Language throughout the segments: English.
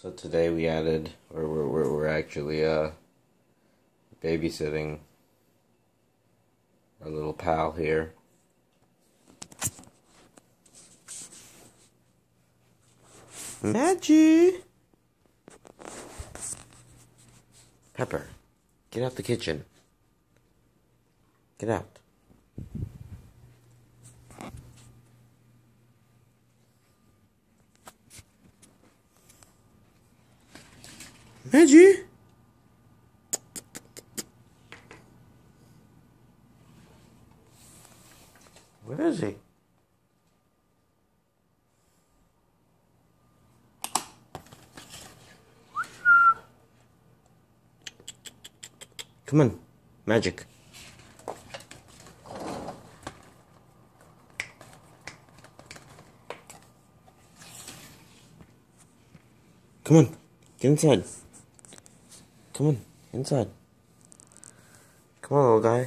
So today we added, or we're actually babysitting our little pal here. Maggie! Pepper, get out the kitchen. Get out. Maggie! Where is he? Come on, Magic. Come on, get inside. Come on, inside. Come on, little guy.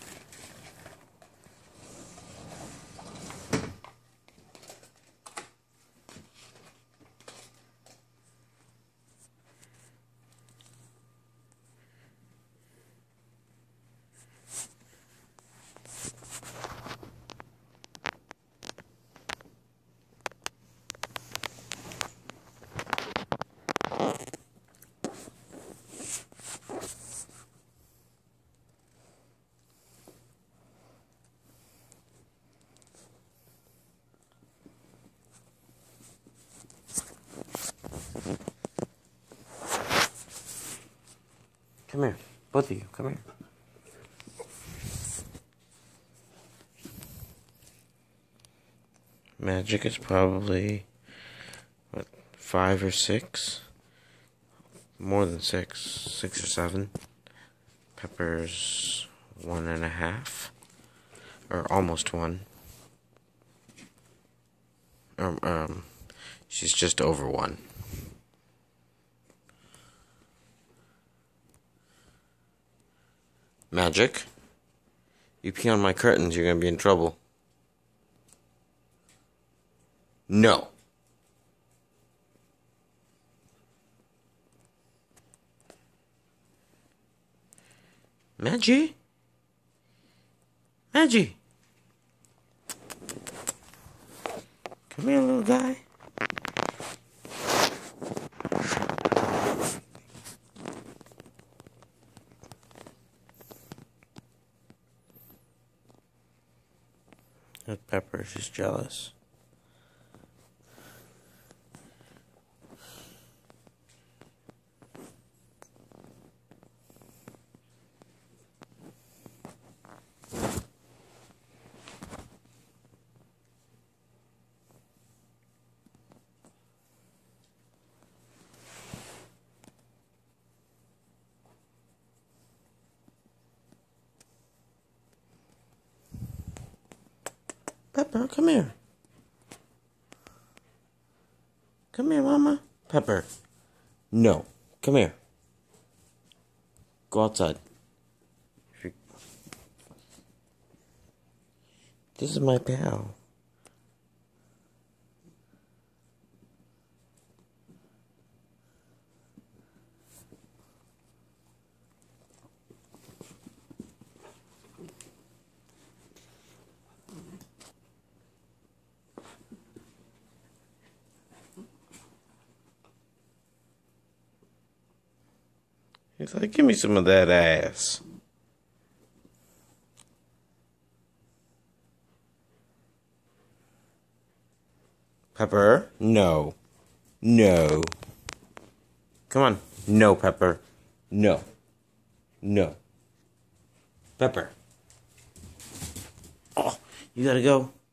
Come here, both of you, come here. Magic is probably, 5 or 6? More than 6, 6 or 7. Pepper's 1.5, or almost 1. She's just over 1. Magic, you pee on my curtains, you're gonna be in trouble. No. Maggie? Maggie? Come here, little guy. That Pepper, she's jealous. Pepper, come here. Come here, Mama. Pepper. No. Come here. Go outside. This is my pal. He's like, give me some of that ass. Pepper? No. No. Come on. No, Pepper. No. No. Pepper. Oh, you gotta go.